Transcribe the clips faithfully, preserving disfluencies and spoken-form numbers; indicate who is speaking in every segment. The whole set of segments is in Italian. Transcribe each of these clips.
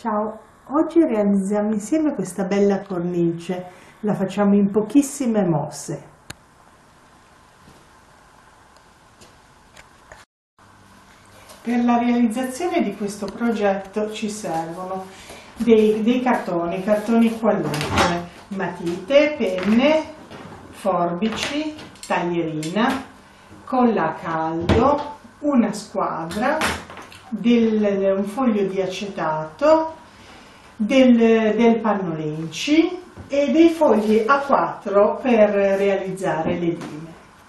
Speaker 1: Ciao, oggi realizziamo insieme questa bella cornice, la facciamo in pochissime mosse. Per la realizzazione di questo progetto ci servono dei, dei cartoni, cartoni qualunque, matite, penne, forbici, taglierina, colla a caldo, una squadra, del, un foglio di acetato, del, del pannolenci e dei fogli A quattro per realizzare le dime.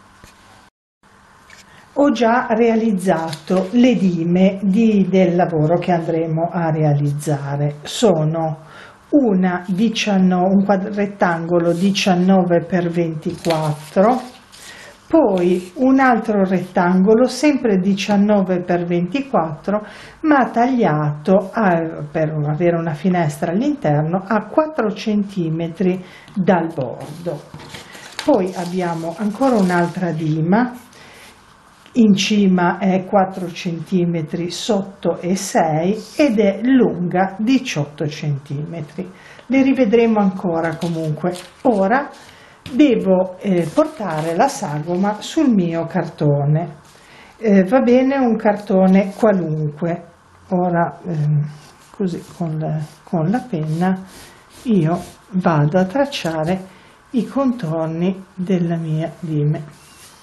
Speaker 1: Ho già realizzato le dime di, del lavoro che andremo a realizzare. Sono una diciannove, un rettangolo diciannove per ventiquattro, poi un altro rettangolo sempre diciannove per ventiquattro, ma tagliato a, per avere una finestra all'interno a quattro centimetri dal bordo. Poi abbiamo ancora un'altra dima, in cima è quattro centimetri, sotto è sei ed è lunga diciotto centimetri. Le rivedremo ancora comunque. Ora devo eh, portare la sagoma sul mio cartone. Eh, va bene un cartone qualunque. Ora ehm, così con la, con la penna io vado a tracciare i contorni della mia dime.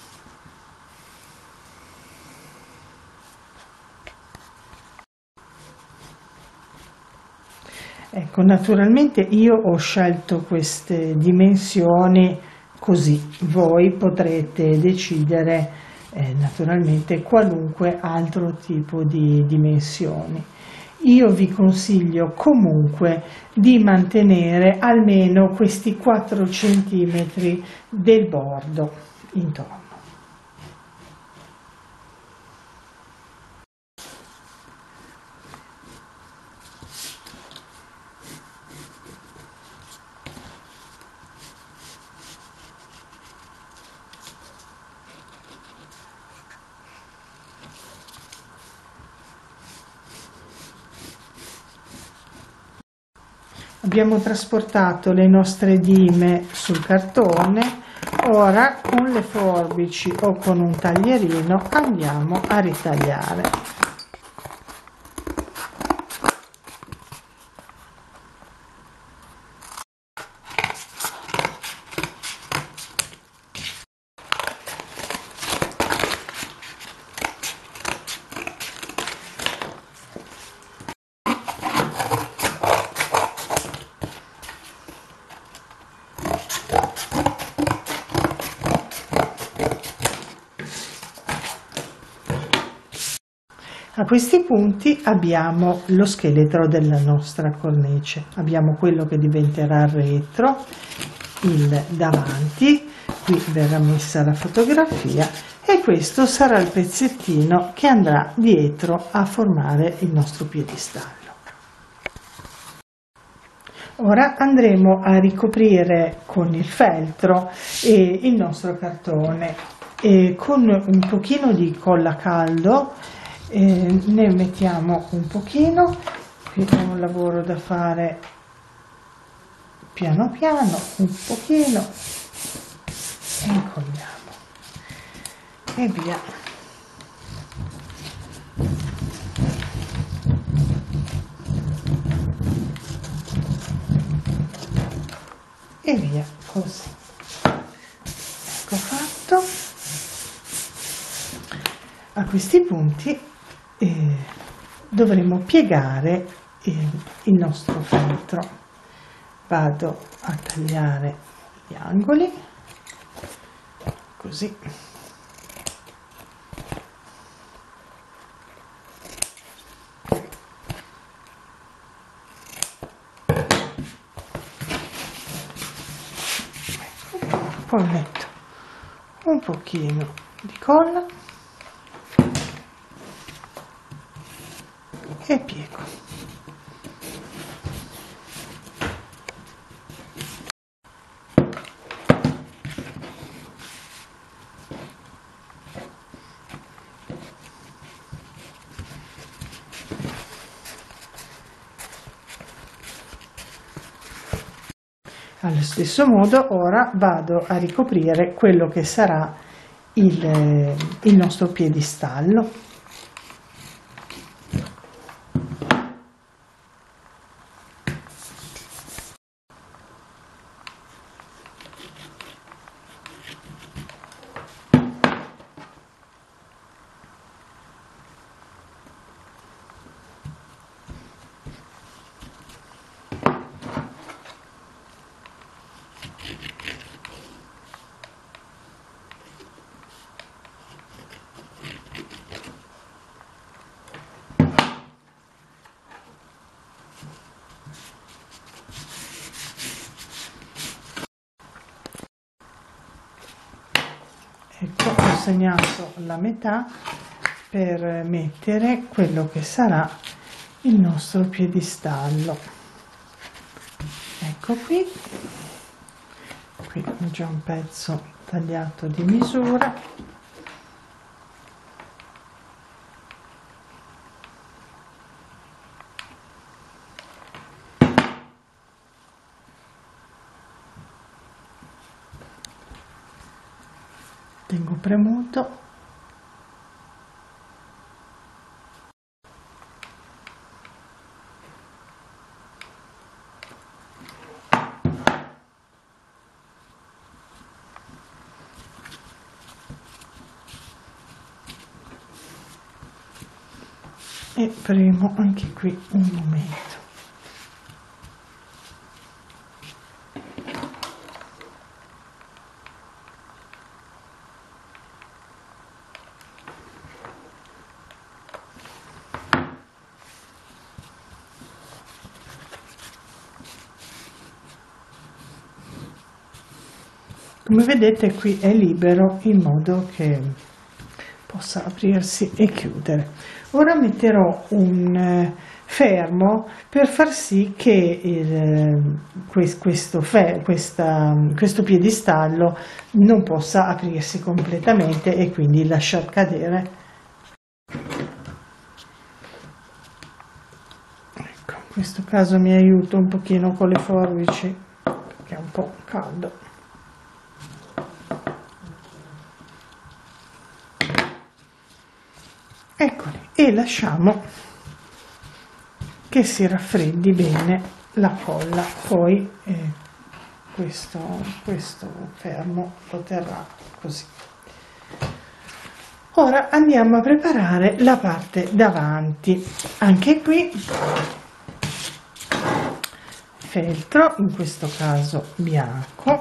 Speaker 1: Ecco, naturalmente io ho scelto queste dimensioni così, voi potrete decidere eh, naturalmente qualunque altro tipo di dimensioni. Io vi consiglio comunque di mantenere almeno questi quattro centimetri del bordo intorno. Abbiamo trasportato le nostre dime sul cartone, ora con le forbici o con un taglierino andiamo a ritagliare. A questi punti abbiamo lo scheletro della nostra cornice, abbiamo quello che diventerà il retro, il davanti, qui verrà messa la fotografia e questo sarà il pezzettino che andrà dietro a formare il nostro piedistallo. Ora andremo a ricoprire con il feltro eh, il nostro cartone e con un pochino di colla a caldo. Eh, ne mettiamo un pochino, qui è un lavoro da fare piano piano, un pochino, e incolliamo e via. E via, così. Ecco fatto. A questi punti Eh, dovremo piegare eh, il nostro feltro. Vado a tagliare gli angoli così, poi metto un pochino di colla e piego. Allo stesso modo ora vado a ricoprire quello che sarà il, il nostro piedistallo. Ecco, ho segnato la metà per mettere quello che sarà il nostro piedistallo. Ecco qui, qui ho già un pezzo tagliato di misura. Tengo premuto. E premo anche qui un momento. Come vedete qui è libero in modo che possa aprirsi e chiudere. Ora metterò un eh, fermo per far sì che il, questo, fe, questa, questo piedistallo non possa aprirsi completamente e quindi lasciar cadere. Ecco, in questo caso mi aiuto un pochino con le forbici perché è un po' caldo. Eccoli, e lasciamo che si raffreddi bene la colla, poi eh, questo, questo fermo lo terrà così. Ora andiamo a preparare la parte davanti. Anche qui feltro, in questo caso bianco,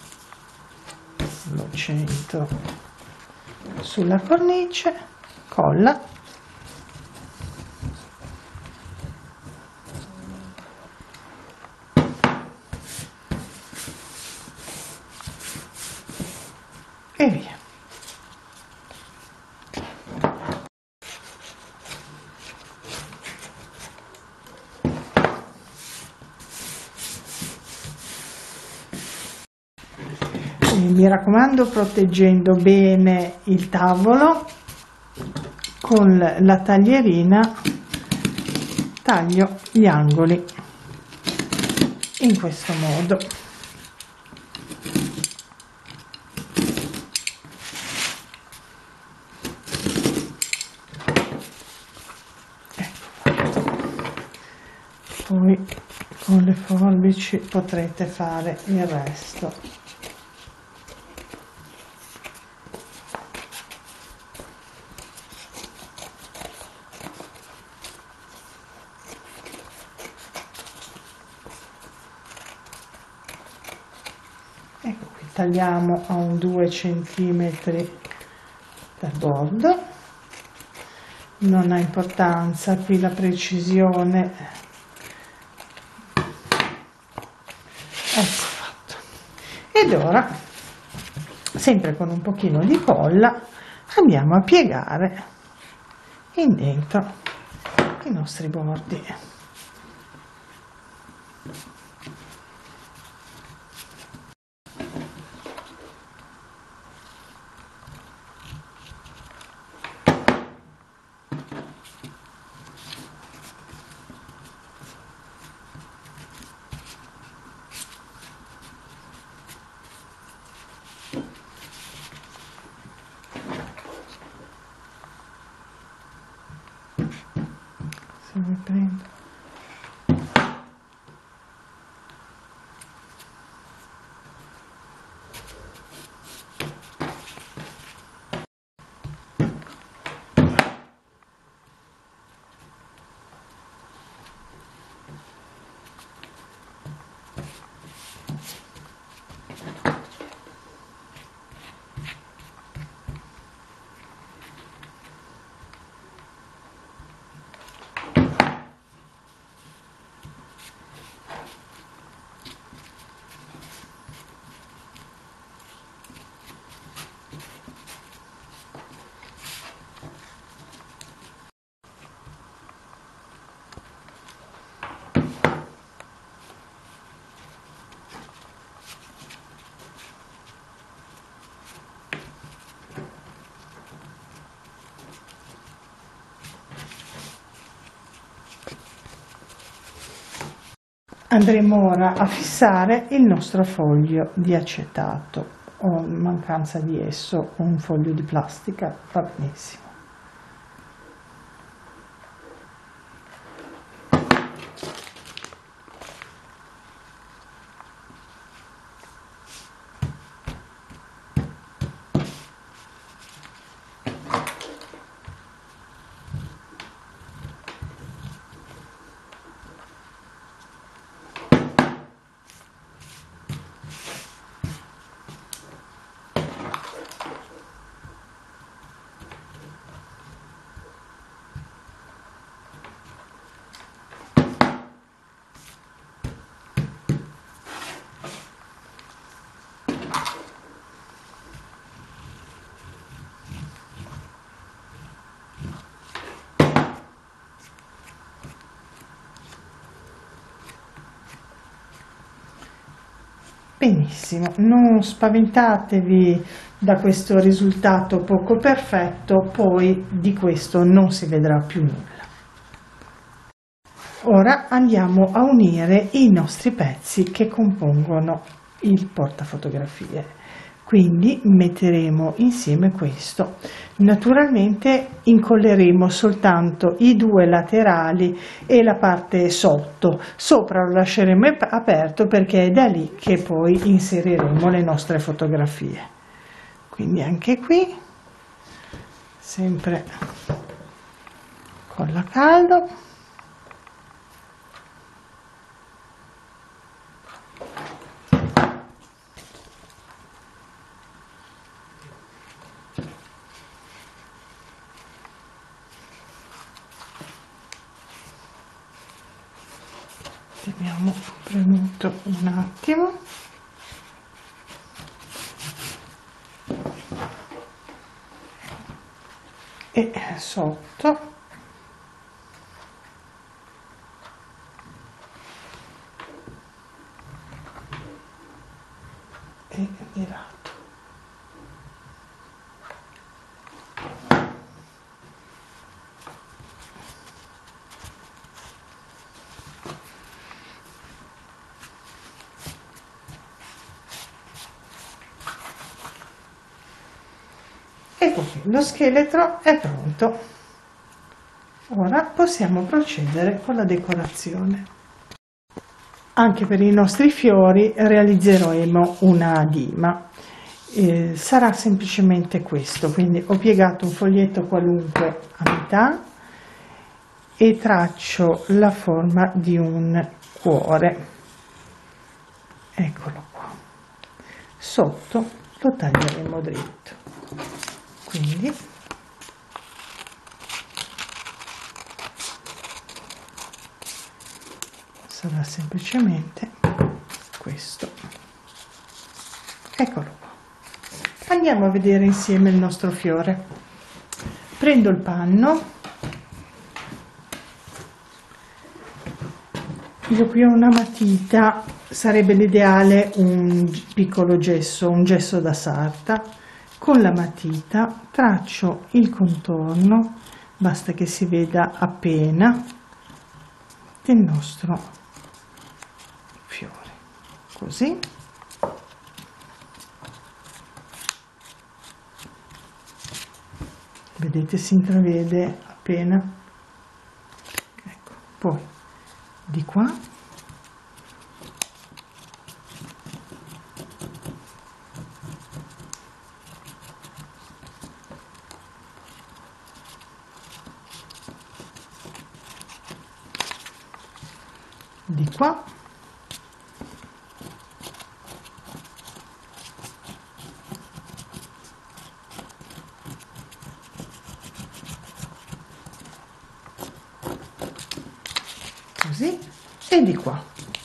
Speaker 1: lo centro sulla cornice, colla, e via. E mi raccomando, proteggendo bene il tavolo, con la taglierina taglio gli angoli in questo modo. Ecco, poi con le forbici potrete fare il resto. Ecco qui, tagliamo a un due centimetri dal bordo, non ha importanza qui la precisione. Ecco fatto. Ed ora, sempre con un pochino di colla, andiamo a piegare in dentro i nostri bordi. se mi prendo andremo ora a fissare il nostro foglio di acetato, o in mancanza di esso un foglio di plastica va benissimo. Benissimo, non spaventatevi da questo risultato poco perfetto, poi di questo non si vedrà più nulla. Ora andiamo a unire i nostri pezzi che compongono il portafotografie. Quindi metteremo insieme questo. Naturalmente incolleremo soltanto i due laterali e la parte sotto, sopra lo lasceremo aperto perché è da lì che poi inseriremo le nostre fotografie. Quindi anche qui, sempre colla caldo. Teniamo premuto un attimo. E sotto e di lato. Ecco qui, lo scheletro è pronto. Ora possiamo procedere con la decorazione. Anche per i nostri fiori realizzeremo una dima. Eh, sarà semplicemente questo, quindi ho piegato un foglietto qualunque a metà e traccio la forma di un cuore. Eccolo qua. Sotto lo taglieremo dritto. Quindi sarà semplicemente questo. Eccolo qua. Andiamo a vedere insieme il nostro fiore. Prendo il panno, io qui ho una matita, sarebbe l'ideale un piccolo gesso, un gesso da sarta. Con la matita traccio il contorno, basta che si veda appena, del nostro fiore, così. Vedete, si intravede appena poi di qua, di qua, così, e di qua.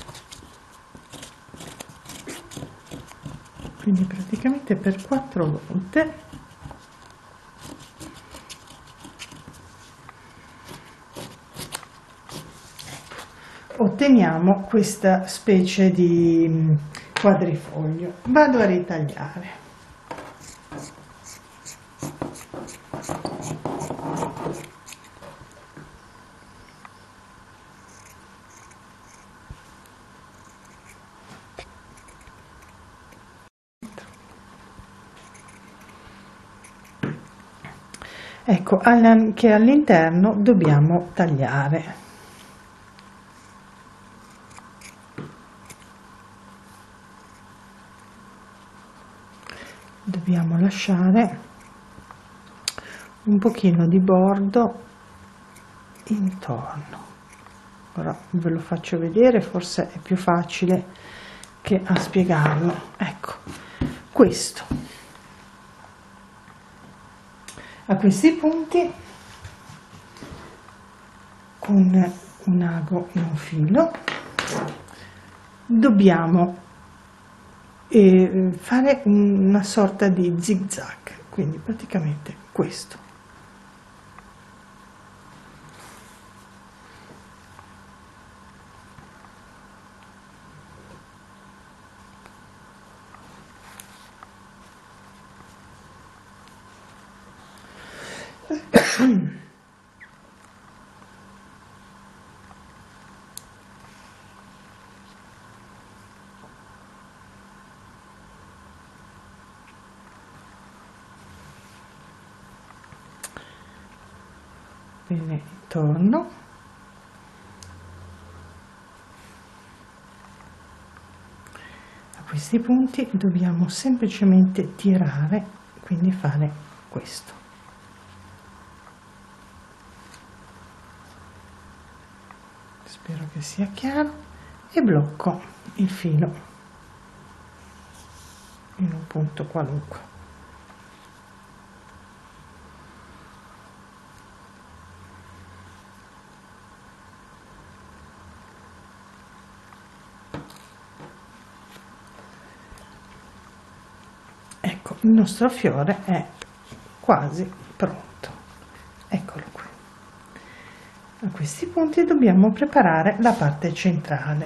Speaker 1: Quindi praticamente per quattro volte otteniamo questa specie di quadrifoglio. Vado a ritagliare. Ecco che all'interno dobbiamo tagliare. Dobbiamo lasciare un pochino di bordo intorno. Ora ve lo faccio vedere, forse è più facile che a spiegarlo. Ecco, questo. A questi punti, con un ago e un filo, dobbiamo eh, fare una sorta di zig zag, quindi praticamente questo. Bene, intorno. A questi punti dobbiamo semplicemente tirare, quindi fare questo. Spero che sia chiaro, e blocco il filo in un punto qualunque. Ecco, il nostro fiore è quasi pronto. Eccolo qui. A questi punti dobbiamo preparare la parte centrale.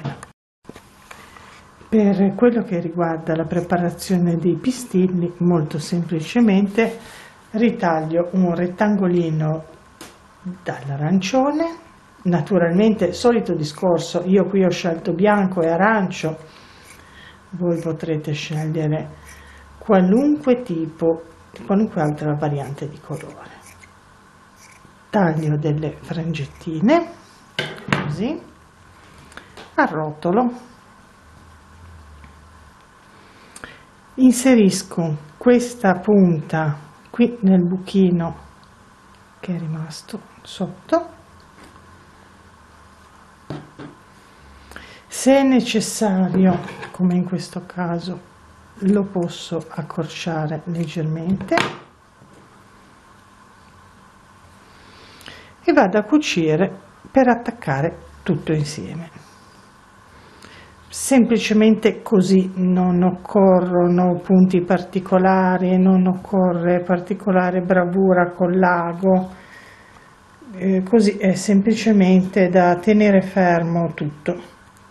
Speaker 1: Per quello che riguarda la preparazione dei pistilli, molto semplicemente ritaglio un rettangolino dall'arancione. Naturalmente, solito discorso, io qui ho scelto bianco e arancio, voi potrete scegliere qualunque tipo, qualunque altra variante di colore. Taglio delle frangettine, così, arrotolo, inserisco questa punta qui nel buchino che è rimasto sotto. Se è necessario, come in questo caso, lo posso accorciare leggermente e vado a cucire per attaccare tutto insieme. Semplicemente così, non occorrono punti particolari, non occorre particolare bravura con l'ago, eh, così è semplicemente da tenere fermo tutto.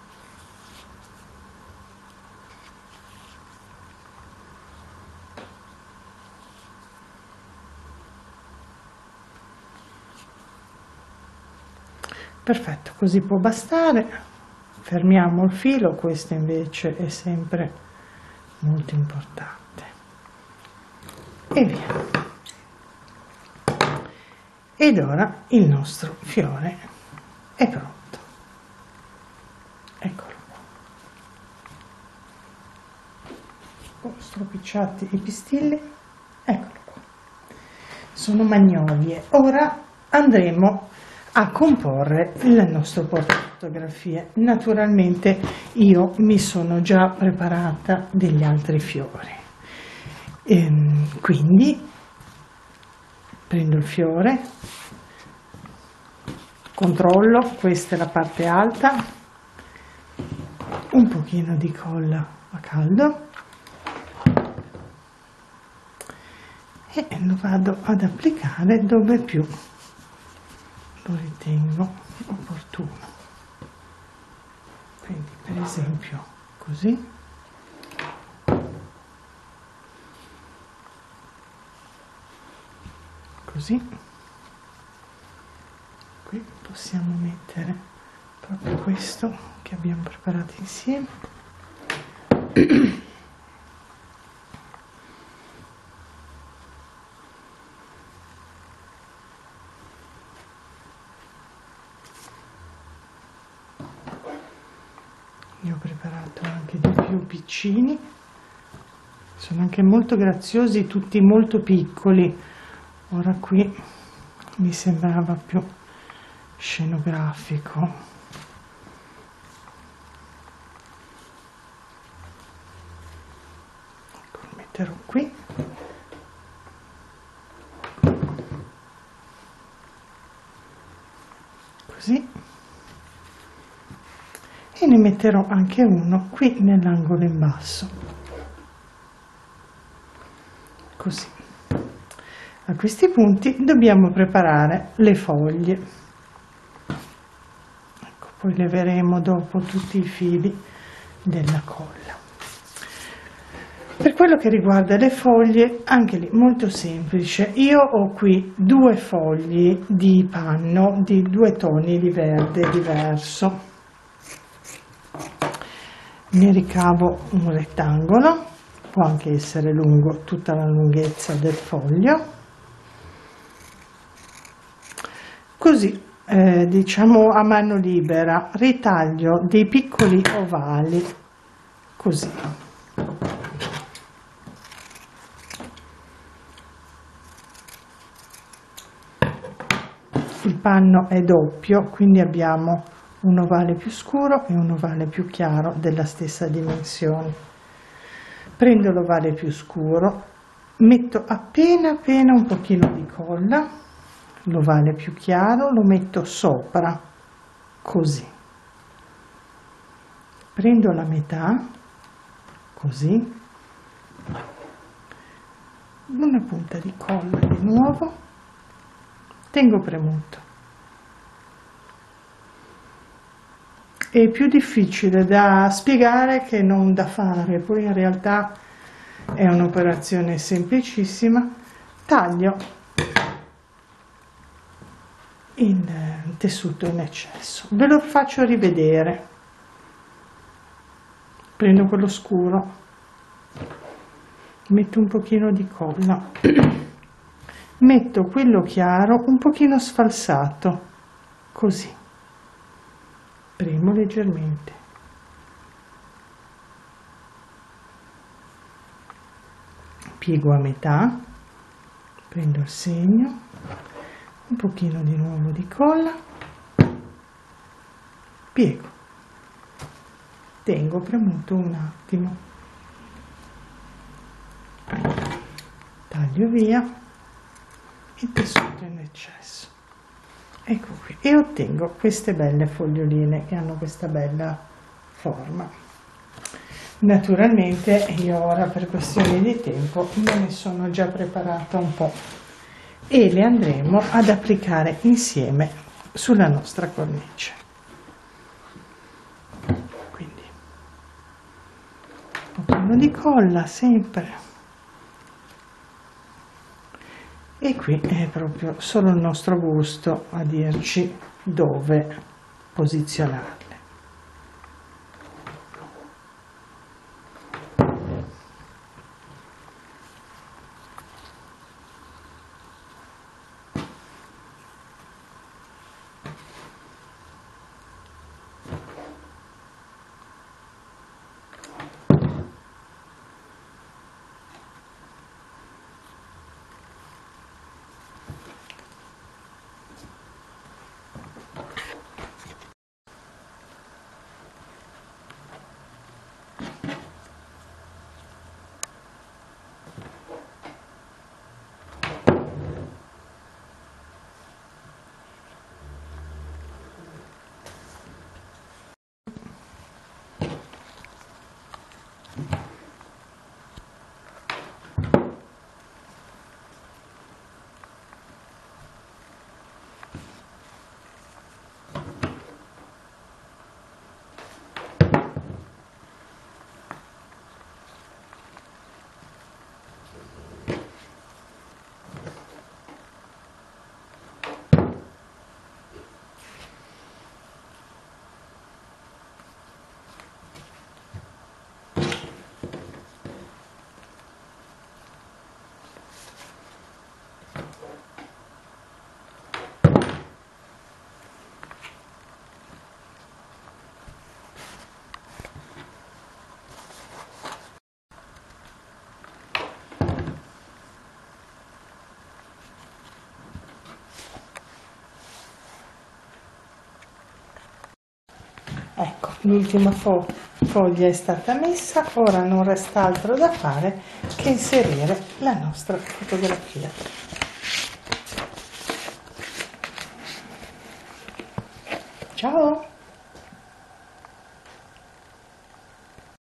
Speaker 1: Perfetto, così può bastare. Fermiamo il filo, questo invece è sempre molto importante. E via. Ed ora il nostro fiore è pronto. eccolo qua, oh, stropicciati i pistilli, eccolo qua, sono magnolie. Ora andremo a comporre il nostro portafotografie. Naturalmente io mi sono già preparata degli altri fiori, e quindi prendo il fiore, controllo, questa è la parte alta, un pochino di colla a caldo e lo vado ad applicare dove più lo ritengo opportuno. Quindi per esempio così, così, qui possiamo mettere proprio questo che abbiamo preparato insieme. Io ho preparato anche di più piccini, sono anche molto graziosi, tutti molto piccoli. Ora qui mi sembrava più scenografico. Ecco, lo metterò qui. Così. E ne metterò anche uno qui nell'angolo in basso, così. A questi punti dobbiamo preparare le foglie, ecco, poi leveremo dopo tutti i fili della colla. Per quello che riguarda le foglie, anche lì molto semplice. Io ho qui due fogli di panno di due toni di verde diverso. Ne ricavo un rettangolo, può anche essere lungo tutta la lunghezza del foglio, così eh, diciamo a mano libera ritaglio dei piccoli ovali, così. Il panno è doppio, quindi abbiamo un ovale più scuro e un ovale più chiaro della stessa dimensione. Prendo l'ovale più scuro, metto appena appena un pochino di colla, l'ovale più chiaro lo metto sopra, così. Prendo la metà, così, una punta di colla di nuovo, tengo premuto. È più difficile da spiegare che non da fare, poi in realtà è un'operazione semplicissima. Taglio il tessuto in eccesso, ve lo faccio rivedere. Prendo quello scuro, metto un pochino di colla, metto quello chiaro un pochino sfalsato, così. Premo leggermente, piego a metà, prendo il segno, un pochino di nuovo di colla, piego, tengo premuto un attimo, taglio via il tessuto in eccesso. Ecco qui, e ottengo queste belle foglioline che hanno questa bella forma. Naturalmente io ora per questioni di tempo me ne sono già preparata un po' e le andremo ad applicare insieme sulla nostra cornice. Quindi un pochino di colla sempre. E qui è proprio solo il nostro gusto a dirci dove posizionarle. Ecco, l'ultima fo foglia è stata messa, ora non resta altro da fare che inserire la nostra fotografia. Ciao!